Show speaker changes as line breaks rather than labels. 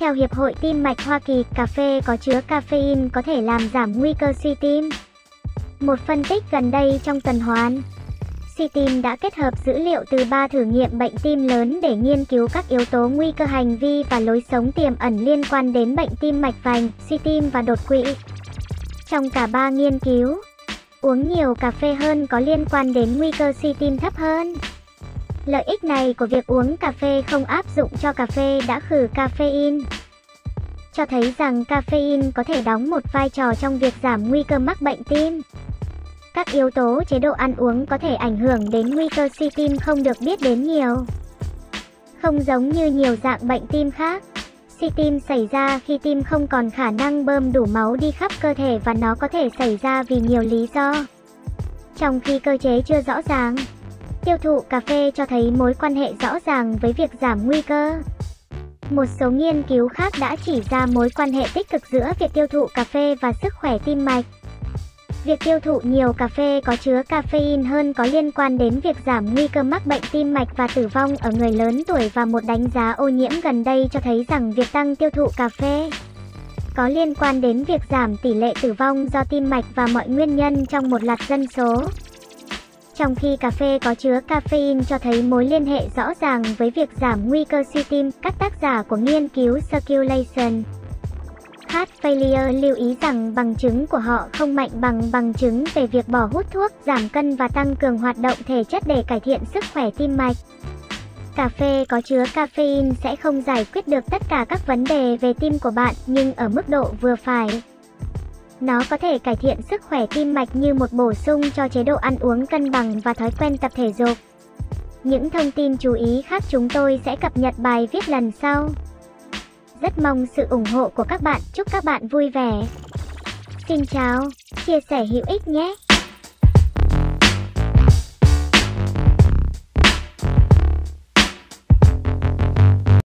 Theo Hiệp hội Tim mạch Hoa Kỳ, cà phê có chứa caffeine có thể làm giảm nguy cơ suy tim. Một phân tích gần đây trong tuần hoàn suy tim đã kết hợp dữ liệu từ 3 thử nghiệm bệnh tim lớn để nghiên cứu các yếu tố nguy cơ hành vi và lối sống tiềm ẩn liên quan đến bệnh tim mạch vành, suy tim và đột quỵ. Trong cả 3 nghiên cứu, uống nhiều cà phê hơn có liên quan đến nguy cơ suy tim thấp hơn. Lợi ích này của việc uống cà phê không áp dụng cho cà phê đã khử caffeine, cho thấy rằng caffeine có thể đóng một vai trò trong việc giảm nguy cơ mắc bệnh tim. Các yếu tố chế độ ăn uống có thể ảnh hưởng đến nguy cơ suy tim không được biết đến nhiều. Không giống như nhiều dạng bệnh tim khác, suy tim xảy ra khi tim không còn khả năng bơm đủ máu đi khắp cơ thể và nó có thể xảy ra vì nhiều lý do. Trong khi cơ chế chưa rõ ràng, tiêu thụ cà phê cho thấy mối quan hệ rõ ràng với việc giảm nguy cơ. Một số nghiên cứu khác đã chỉ ra mối quan hệ tích cực giữa việc tiêu thụ cà phê và sức khỏe tim mạch. Việc tiêu thụ nhiều cà phê có chứa caffeine hơn có liên quan đến việc giảm nguy cơ mắc bệnh tim mạch và tử vong ở người lớn tuổi, và một đánh giá ô nhiễm gần đây cho thấy rằng việc tăng tiêu thụ cà phê có liên quan đến việc giảm tỷ lệ tử vong do tim mạch và mọi nguyên nhân trong một loạt dân số. Trong khi cà phê có chứa caffeine cho thấy mối liên hệ rõ ràng với việc giảm nguy cơ suy tim, các tác giả của nghiên cứu Circulation Heart Failure lưu ý rằng bằng chứng của họ không mạnh bằng bằng chứng về việc bỏ hút thuốc, giảm cân và tăng cường hoạt động thể chất để cải thiện sức khỏe tim mạch. Cà phê có chứa caffeine sẽ không giải quyết được tất cả các vấn đề về tim của bạn, nhưng ở mức độ vừa phải. Nó có thể cải thiện sức khỏe tim mạch như một bổ sung cho chế độ ăn uống cân bằng và thói quen tập thể dục. Những thông tin chú ý khác chúng tôi sẽ cập nhật bài viết lần sau. Rất mong sự ủng hộ của các bạn, chúc các bạn vui vẻ. Xin chào, chia sẻ hữu ích nhé!